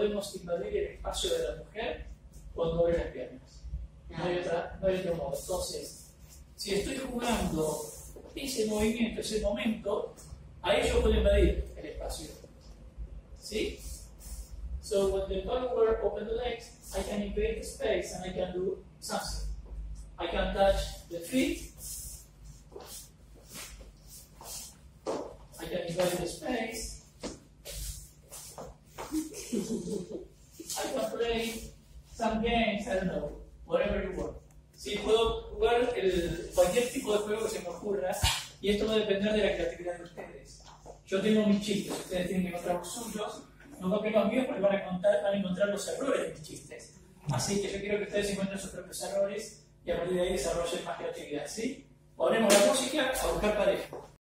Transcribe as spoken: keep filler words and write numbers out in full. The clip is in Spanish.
podemos invadir el espacio de la mujer con mover las piernas. No hay, otra, no hay otro modo. Entonces, si estoy jugando ese movimiento, ese momento, a ello puedo invadir el espacio. ¿Sí? So when the follower opens the legs, I can invade the space and I can do something. I can touch the feet. I can invade the space. I can play some games, I don't know, whatever you want. Sí, puedo jugar el, cualquier tipo de juego que se me ocurra, y esto va a depender de la creatividad de ustedes. Yo tengo mis chistes, ustedes tienen que encontrar los suyos, no copien los míos porque van a, contar, van a encontrar los errores de mis chistes. Así que yo quiero que ustedes encuentren sus propios errores y a partir de ahí desarrollen más creatividad, ¿sí? Ponemos la música a buscar pareja.